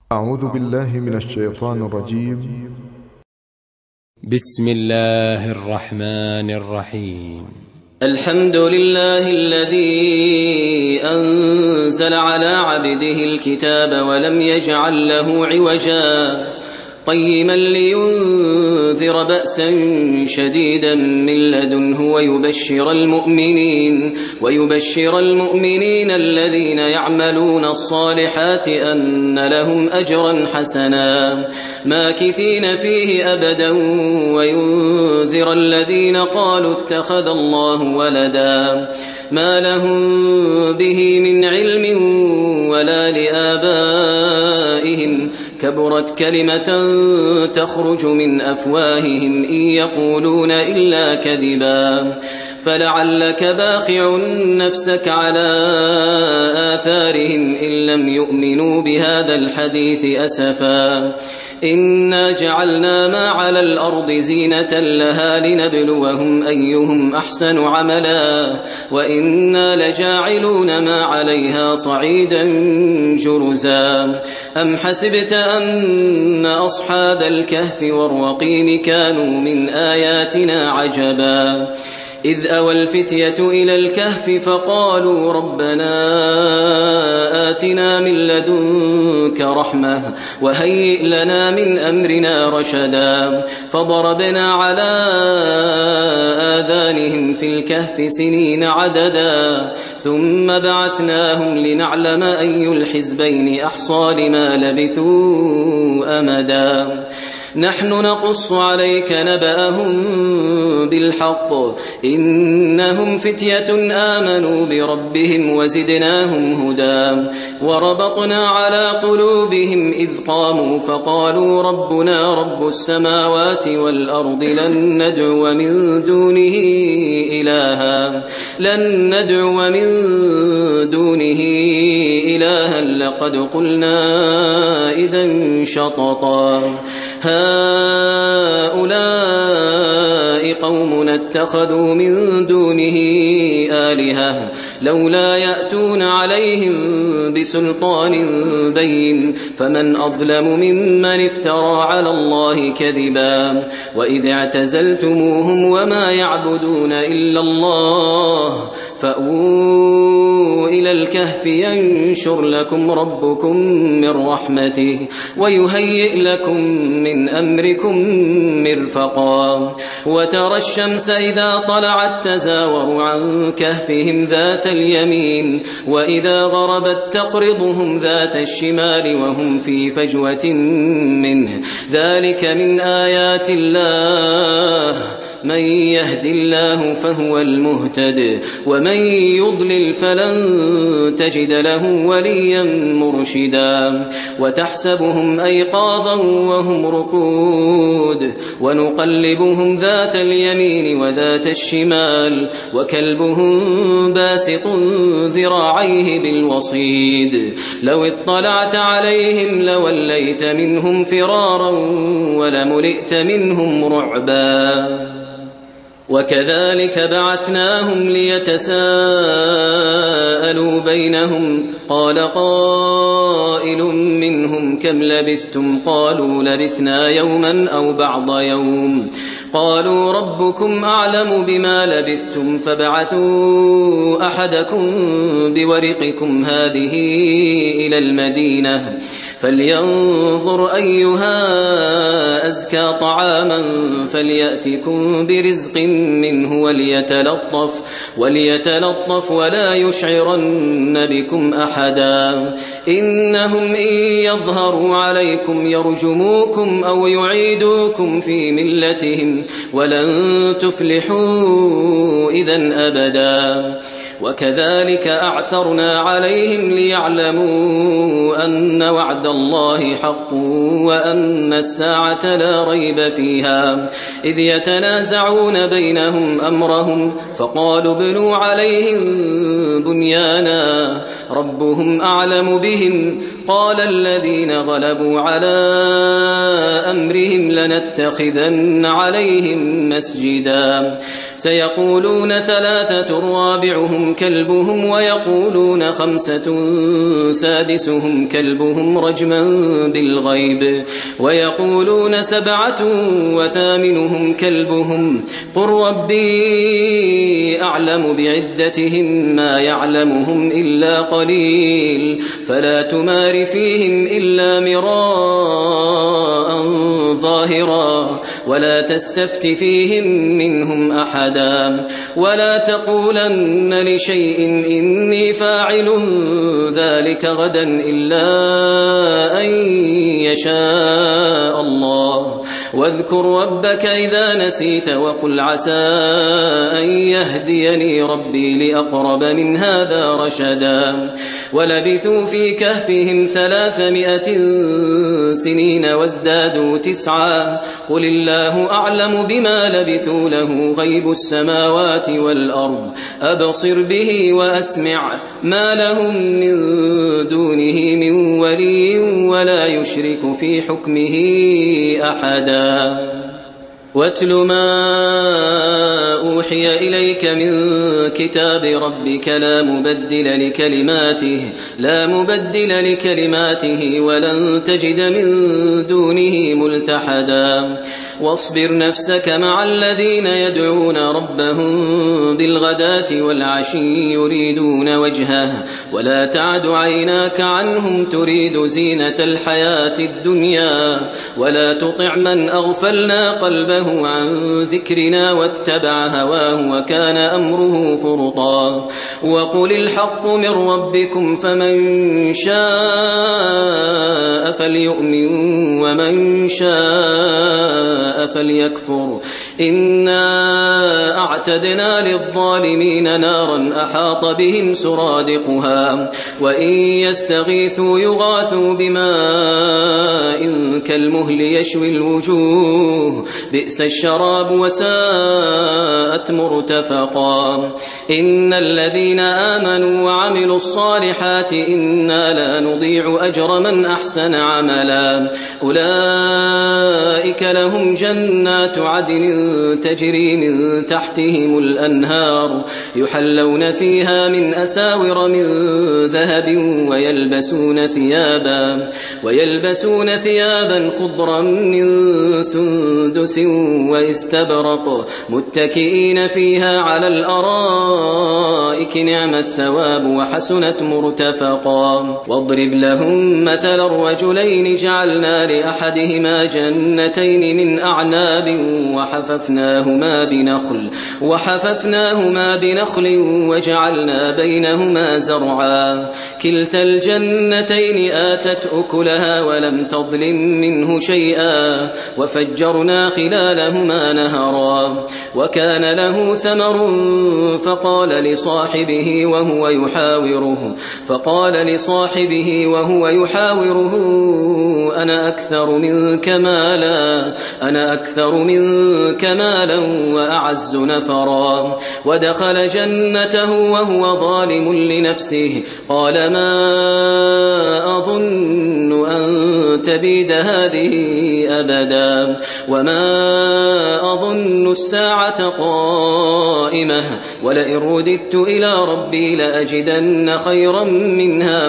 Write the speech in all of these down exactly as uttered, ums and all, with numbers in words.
أعوذ بالله من الشيطان الرجيم. بسم الله الرحمن الرحيم. الحمد لله الذي أنزل على عبده الكتاب ولم يجعل له عوجا قيما لينذر بأسا شديدا من لدنه ويبشر المؤمنين ويبشر المؤمنين الذين يعملون الصالحات أن لهم أجرا حسنا ماكثين فيه أبدا وينذر الذين قالوا اتخذ الله ولدا ما لهم به من علم ولا لآبائهم كبرت كلمة تخرج من أفواههم إن يقولون إلا كذبا فلعلك باخع نفسك على آثارهم إن لم يؤمنوا بهذا الحديث أسفا إنا جعلنا ما على الأرض زينة لها لنبلوهم أيهم أحسن عملا وإنا لجاعلون ما عليها صعيدا جرزا أم حسبت أن أصحاب الكهف والرقيم كانوا من آياتنا عجبا إذ أوى الفتية إلى الكهف فقالوا ربنا آتنا من لدنك رحمة وهيئ لنا من أمرنا رشدا فضربنا على آذانهم في الكهف سنين عددا ثم بعثناهم لنعلم أي الحزبين أحصى لما لبثوا أمدا نحن نقص عليك نبأهم بالحق إنهم فتية آمنوا بربهم وزدناهم هدى وربطنا على قلوبهم إذ قاموا فقالوا ربنا رب السماوات والأرض لن ندعو من دونه إلها لن ندعو من دونه إلها لقد قلنا إذا شططا هؤلاء قومنا اتخذوا من دونه آلهة لولا يأتون عليهم بسلطان بين فمن أظلم ممن افترى على الله كذبا وإذ اعتزلتموهم وما يعبدون إلا الله فأووا إلى الكهف ينشر لكم ربكم من رحمته ويهيئ لكم من أمركم مرفقا وترى الشمس إذا طلعت تزاور عن كهفهم ذات اليمين وإذا غربت تقرضهم ذات الشمال وهم في فجوة منه ذلك من آيات الله من يهد الله فهو المهتد ومن يضلل فلن تجد له وليا مرشدا وتحسبهم أيقاظا وهم رقود ونقلبهم ذات اليمين وذات الشمال وكلبهم باسط ذراعيه بالوصيد لو اطلعت عليهم لوليت منهم فرارا ولملئت منهم رعبا وكذلك بعثناهم ليتساءلوا بينهم قال قائل منهم كم لبثتم قالوا لبثنا يوما أو بعض يوم قالوا ربكم أعلم بما لبثتم فابعثوا أحدكم بورقكم هذه إلى المدينة فلينظر أيها أزكى طعاما فليأتكم برزق منه وليتلطف, وليتلطف ولا يشعرن بكم أحدا إنهم إن يظهروا عليكم يرجموكم أو يعيدوكم في ملتهم ولن تفلحوا إذن أبدا وكذلك أعثرنا عليهم ليعلموا أن وعد الله حق وأن الساعة لا ريب فيها إذ يتنازعون بينهم أمرهم فقالوا ابنوا عليهم بنيانا ربهم أعلم بهم قال الذين غلبوا على أمرهم لنتخذن عليهم مسجدا سيقولون ثلاثة رابعهم رابعهم كلبهم ويقولون خمسة سادسهم كلبهم رجما بالغيب ويقولون سبعة وثامنهم كلبهم قل ربي أعلم بعدتهم ما يعلمهم إلا قليل فلا تمار فيهم إلا مراء ظاهرا ولا تستفت فيهم منهم أحدا ولا تقولن لشيء إني فاعل ذلك غدا إلا أن يشاء الله واذكر ربك إذا نسيت وقل عسى أن يهديني ربي لأقرب من هذا رشدا ولبثوا في كهفهم ثلاثمائة سنين وازدادوا تسعا قل الله أعلم بما لبثوا له غيب السماوات والأرض أبصر به وأسمع ما لهم من دونه من ولي ولا يشرك في حكمه أحدا واتل ما أوحي إليك من كتاب ربك لا مبدل لكلماته لا مبدل لكلماته ولن تجد من دونه ملتحدا واصبر نفسك مع الذين يدعون ربهم بالغداة والعشي يريدون وجهه ولا تعد عيناك عنهم تريد زينة الحياة الدنيا ولا تطع من أغفلنا قلبه عن ذكرنا واتبع هواه وكان أمره فرطا وقل الحق من ربكم فمن شاء فليؤمن ومن شاء فليكفر إنا أعتدنا للظالمين نارا أحاط بهم سرادقها وإن يستغيثوا يغاثوا بماء كالمهل يشوي الوجوه بئس الشراب وساءت مرتفقا إن الذين آمنوا وعملوا الصالحات إنا لا نضيع أجر من أحسن عملا أولئك لهم جنات عدن تجري من تحتهم الأنهار يحلون فيها من أساور من ذهب ويلبسون ثيابا ويلبسون ثيابا خضرا من سندس واستبرق متكئين فيها على الأرائك نعم الثواب وحسنت مرتفقا واضرب لهم مثل الرجلين جعلنا لأحدهما جنتين من أعناب وحففناهما بنخل وحففناهما بنخل وجعلنا بينهما زرعا كلتا الجنتين آتت أكلها ولم تظلم منه شيئا وفجرنا خلالهما نهرا وكان له ثمر فقال لصاحبه وهو يحاوره فقال لصاحبه وهو يحاوره أنا أكثر منك مالا أنا أكثر منك مالا وأعز نفرا ودخل جنته وهو ظالم لنفسه قال ما أظن أن تبيد هذه أبدا وما أظن الساعة قائمة ولئن رددت إلى ربي لأجدن خيرا منها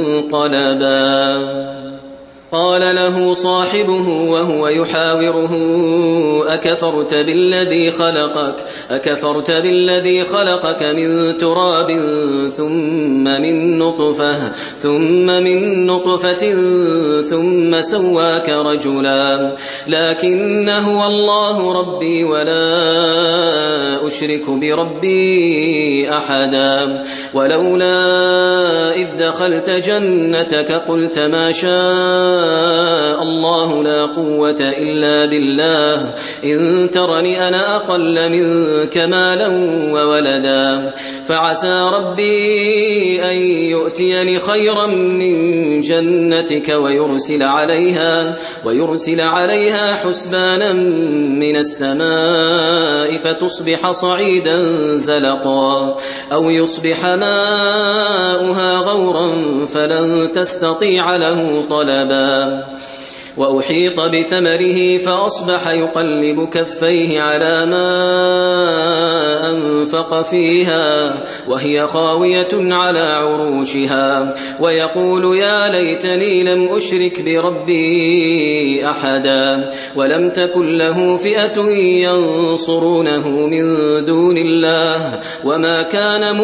منقلبا قال له صاحبه وهو يحاوره أكفرت بالذي خلقك أكفرت بالذي خلقك من تراب ثم من نطفة ثم من نطفة ثم سواك رجلا لكن هو الله ربي ولا أشرك بربي أحدا ولولا إذ دخلت جنتك قلت ما شاء الله لا قوة إلا بالله إن ترني أنا أقل منك مالا وولدا فعسى ربي أن يؤتيني خيرا من جنتك ويرسل عليها ويرسل عليها حسبانا من السماء فتصبح صعيدا زلقا أو يصبح ماؤها غورا فلن تستطيع له طلبا وأحيط بثمره فأصبح يقلب كفيه على ما أنفق فيها وهي خاوية على عروشها ويقول يا ليتني لم أشرك بربي أحدا ولم تكن له فئة ينصرونه من دون الله وما كان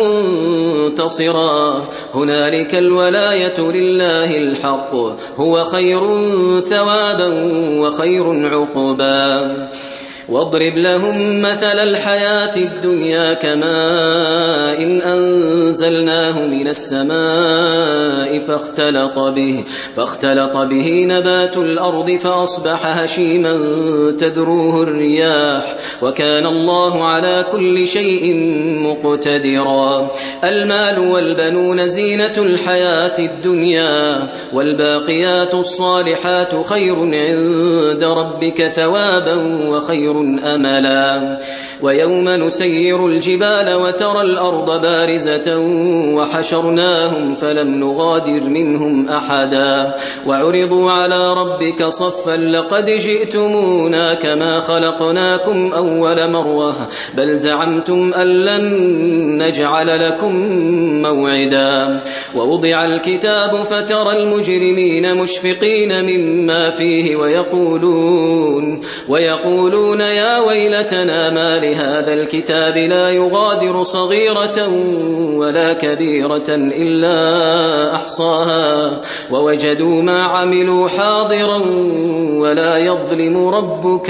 منتصرا هنالك الولاية لله الحق هو خير ثوابا وخير عقبا واضرب لهم مثل الحياة الدنيا كماء إن أنزلناه من السماء فاختلط به, فاختلط به نبات الأرض فأصبح هشيما تذروه الرياح وكان الله على كل شيء مقتدرا المال والبنون زينة الحياة الدنيا والباقيات الصالحات خير عند ربك ثوابا وخير أملا ويوم نسير الجبال وترى الأرض بارزة وحشرناهم فلم نغادر منهم أحدا وعرضوا على ربك صفا لقد جئتمونا كما خلقناكم أول مرة بل زعمتم أن لن نجعل لكم موعدا ووضع الكتاب فترى المجرمين مشفقين مما فيه ويقولون ويقولون يا ويلتنا ما لهذا الكتاب لا يغادر صغيرة ولا كبيرة إلا أحصاها ووجدوا ما عملوا حاضرا ولا يظلم ربك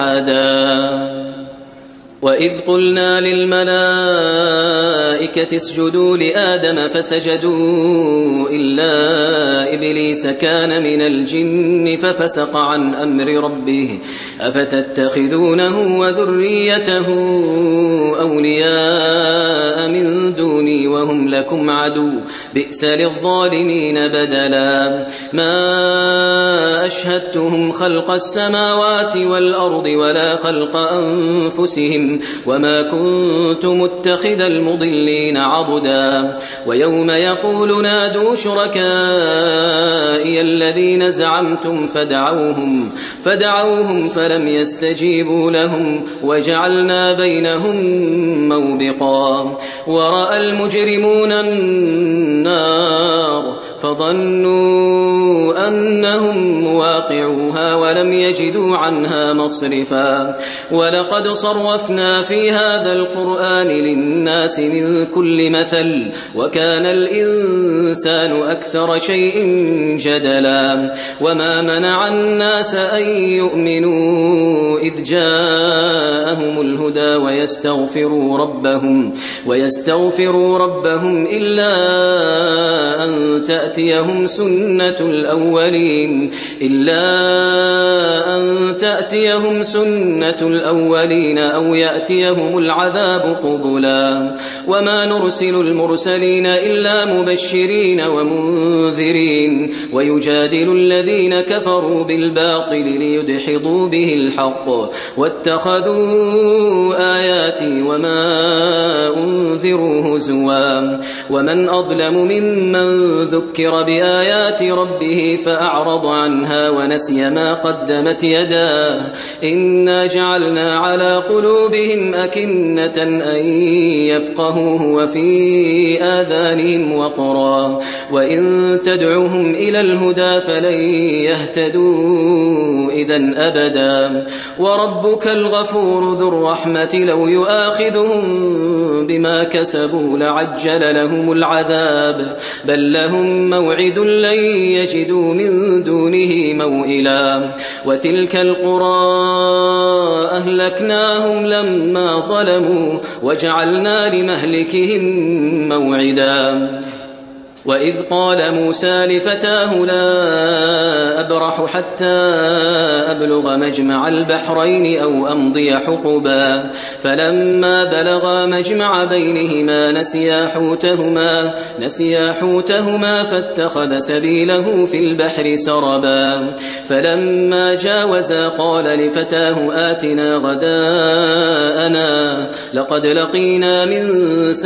أحدا وإذ قلنا للملائكة اسجدوا لآدم فسجدوا إلا إبليس كان من الجن ففسق عن أمر ربه أفتتخذونه وذريته أولياء من دوني وهم لكم عدو بئس للظالمين بدلا ما أشهدتهم خلق السماوات والأرض ولا خلق أنفسهم وما كنت متخذ المضلين عضدا ويوم يقول نادوا شركائي الذين زعمتم فدعوهم فدعوهم فلم يستجيبوا لهم وجعلنا بينهم موبقا ورأى المجرمون النار فظنوا أنهم مواقعوها ولم يجدوا عنها مصرفا ولقد صرفنا في هذا القرآن للناس من كل مثل وكان الإنسان أكثر شيء جدلا وما منع الناس أن يؤمنوا إذ جاءهم الهدى ويستغفروا ربهم ويستغفروا ربهم إلا أن تأتيهم سنة الأولين إلا أن تأتيهم سنة الأولين أو يأتيهم العذاب قبلا وما نرسل المرسلين إلا مبشرين ومنذرين ويجادل الذين كفروا بالباطل ليدحضوا به الحق واتخذوا آياتي وما أنذروا هزوا ومن أظلم ممن ذكر بآيات ربه فأعرض عنها ونسي ما قدمت يداه إنا جعلنا على قلوبهم أكنة أن يفقهوه وفي آذانهم وقرا وإن تدعوهم إلى الهدى فلن يهتدوا إذن أبدا وربك الغفور ذو الرحمة لو يؤاخذهم بما كسبوا لعجل لهم العذاب بل لهم موعد لن يجدوا من دونه موئلا وتلك القرى أهلكناهم لما ظلموا وجعلنا لمهلكهم موعدا وإذ قال موسى لفتاه لا أبرح حتى أبلغ مجمع البحرين أو أمضي حقبا فلما بلغا مجمع بينهما نسيا حوتهما نسيا حوتهما فاتخذ سبيله في البحر سربا فلما جاوزا قال لفتاه آتنا غداءنا لقد لقينا من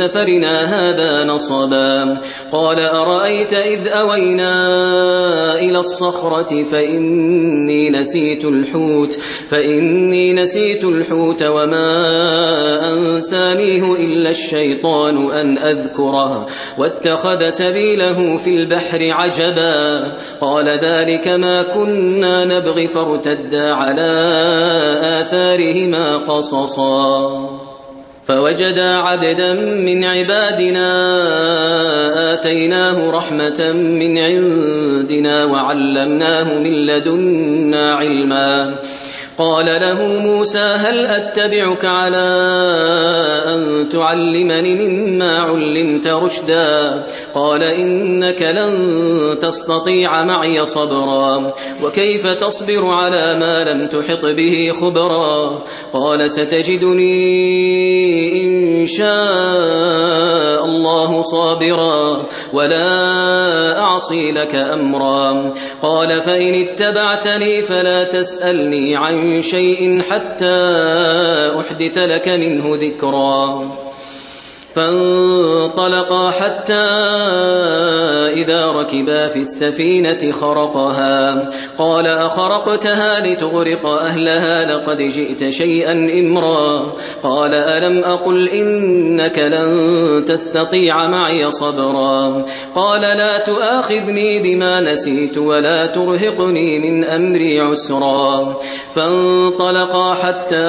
سفرنا هذا نصبا قال أرأيت إذ أوينا إلى إلى الصخرة فإني نسيت الحوت فإني نسيت الحوت وما أنسانيه إلا الشيطان أن أذكره واتخذ سبيله في البحر عجبا قال ذلك ما كنا نبغي فارتدا على آثارهما قصصا فوجدا عبدا من عبادنا آتيناه رحمة من عندنا وعلمناه من لدنا علما قال له موسى هل أتبعك على أن تعلمني مما علمت رشدا قال إنك لن تستطيع معي صبرا وكيف تصبر على ما لم تحط به خبرا قال ستجدني إن شاء الله صابرا ولا أعصي لك أمرا قال فإن اتبعتني فلا تسألني عن شيء حتى أحدث لك منه ذكرا فانطلقا حتى إذا ركبا في السفينة خرقها قال أخرقتها لتغرق أهلها لقد جئت شيئا إمرا قال ألم أقل إنك لن تستطيع معي صبرا قال لا تؤاخذني بما نسيت ولا ترهقني من أمري عسرا فانطلقا حتى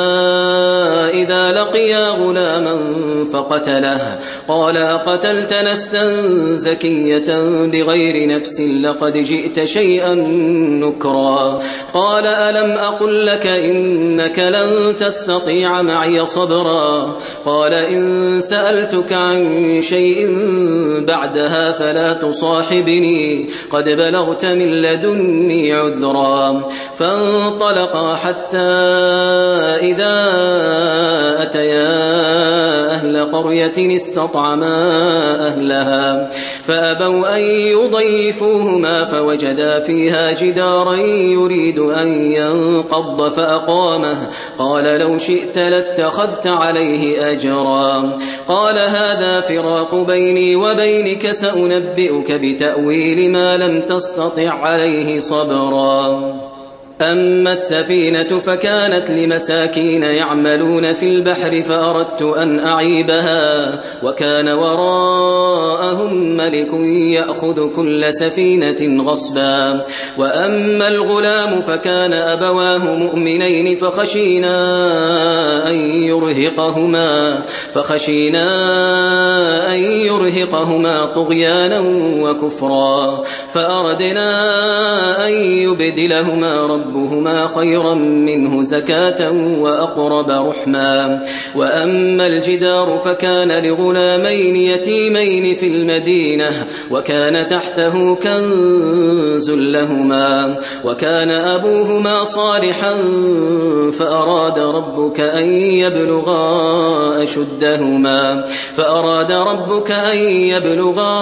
إذا لقيا غلاما فقتله قال أقتلت نفسا زكية بغير نفس لقد جئت شيئا نكرا قال ألم أقل لك إنك لن تستطيع معي صبرا قال إن سألتك عن شيء بعدها فلا تصاحبني قد بلغت من لدني عذرا فانطلقا حتى إذا أتيا أهل قرية استطعما أهلها فأبوا أن يضيفوهما فوجدا فيها جدارا يريد أن ينقض فأقامه قال لو شئت لاتخذت عليه أجرا قال هذا فراق بيني وبينك سأنبئك بتأويل ما لم تستطع عليه صبرا أما السفينة فكانت لمساكين يعملون في البحر فأردت أن أعيبها وكان وراءهم ملك يأخذ كل سفينة غصبا وأما الغلام فكان أبواه مؤمنين فخشينا أن يرهقهما فخشينا أن يرهقهما طغيانا وكفرا فأردنا أن يبدلهما رب ربهما خيرا منه زكاة وأقرب رحما وأما الجدار فكان لغلامين يتيمين في المدينة وكان تحته كنز لهما وكان أبوهما صالحا فأراد ربك أن يبلغا أشدهما فأراد ربك أن يبلغا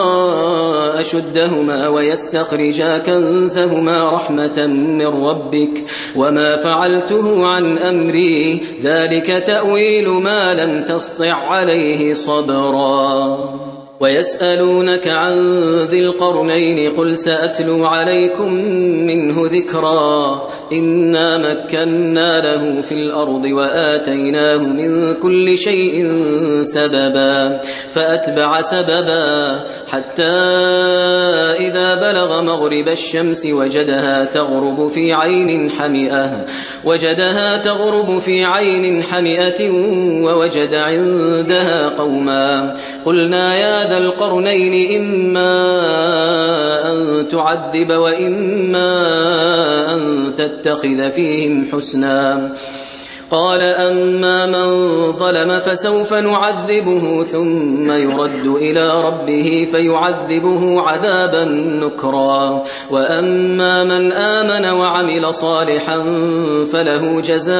أشدهما ويستخرجا كنزهما رحمة من ربك وما فعلته عن أمري ذلك تأويل ما لم تسطع عليه صبرا ويسألونك عن ذي القرنين قل سأتلو عليكم منه ذكرا إنا مكنا له في الأرض وآتيناه من كل شيء سببا فأتبع سببا حتى إذا بلغ مغرب الشمس وجدها تغرب في عين حمئة وجدها تغرب في عين حمئة ووجد عندها قوما قلنا يا ذا القرنين إما أن تعذب وإما أن تتخذ فيهم حسنا قال أما من ظلم فسوف نعذبه ثم يرد إلى ربه فيعذبه عذابا نكرا وأما من آمن وعمل صالحا فله جزاء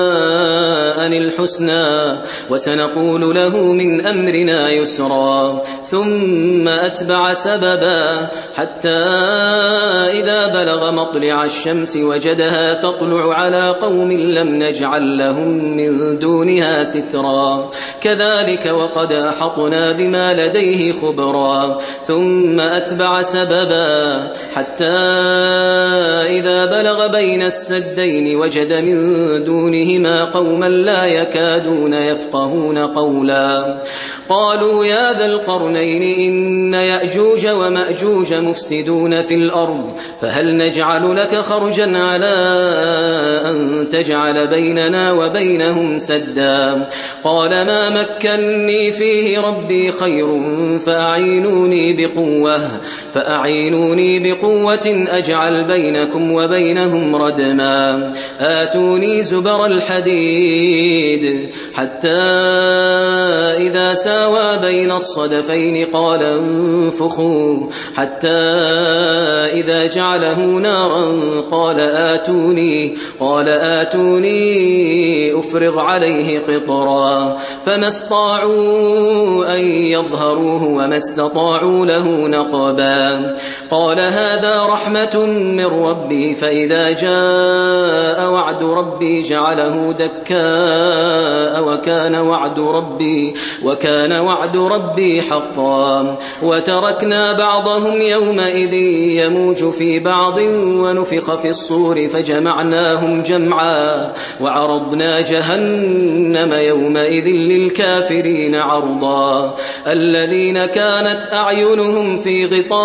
الحسنى وسنقول له من أمرنا يسرا ثم أتبع سببا حتى إذا بلغ مطلع الشمس وجدها تطلع على قوم لم نجعل نجعل لهم من دونها سترا كذلك وقد أحطنا بما لديه خبرا ثم أتبع سببا حتى إذا بلغ بين السدين وجد من دونهما قوما لا يكادون يفقهون قولا قالوا يا ذا القرنين إن يأجوج ومأجوج مفسدون في الأرض فهل نجعل لك خرجا على أن تجعل بيننا وبينهم سدا قال ما مكني فيه ربي خير فأعينوني بقوة فأعينوني بقوة أجعل بينكم وبينهم ردما آتوني زبر الحديد حتى إذا ساوى بين الصدفين قال انفخوا حتى إذا جعله نارا قال آتوني قال آتوني أفرغ عليه قطرا فما استطاعوا أن يظهروه وما استطاعوا له نقبا قال هذا رحمة من ربي فإذا جاء وعد ربي جعله دكاء وكان وعد ربي وكان وعد ربي حقا وتركنا بعضهم يومئذ يموج في بعض ونفخ في الصور فجمعناهم جمعا وعرضنا جهنم يومئذ للكافرين عرضا الذين كانت أعينهم في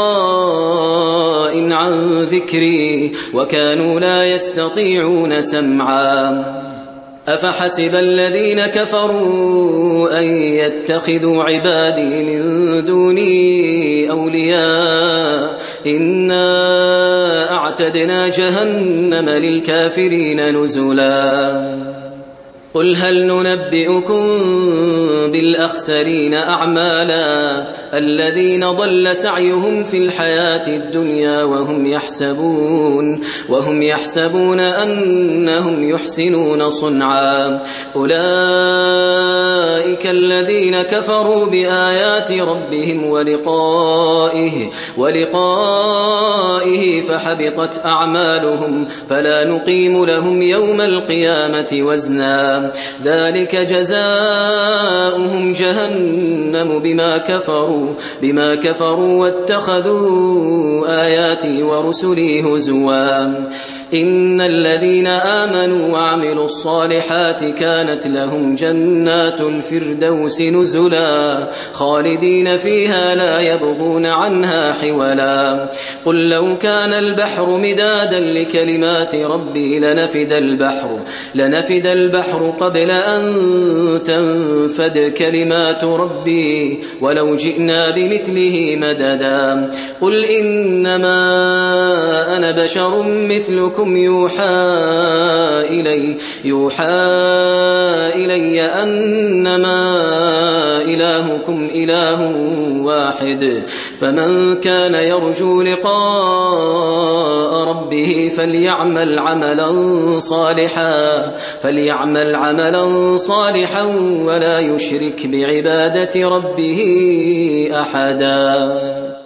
غطاء عن ذكري وكانوا لا يستطيعون سمعا أفحسب الذين كفروا أن يتخذوا عبادي من دوني أولياء إنا أعتدنا جهنم للكافرين نزلا قل هل ننبئكم بالأخسرين أعمالا الذين ضل سعيهم في الحياة الدنيا وهم يحسبون وهم يحسبون أنهم يحسنون صنعا أولئك الذين كفروا بآيات ربهم ولقائه ولقائه فحبطت أعمالهم فلا نقيم لهم يوم القيامة وزنا ذلك جزاؤهم جهنم بما كفروا بما كفروا واتخذوا آياتي ورسلي هزوا إن الذين آمنوا وعملوا الصالحات كانت لهم جنات الفردوس نزلا خالدين فيها لا يبغون عنها حولا قل لو كان البحر مدادا لكلمات ربي لنفد البحر لنفد البحر قبل أن تنفد كلمات ربي ولو جئنا بمثله مددا قل إنما أنا بشر مثلكم يوحى إلي يوحى إلي أنما إلهكم إله واحد فمن كان يرجو لقاء ربه فليعمل عملا صالحا فليعمل عملا صالحا ولا يشرك بعبادة ربه أحدا.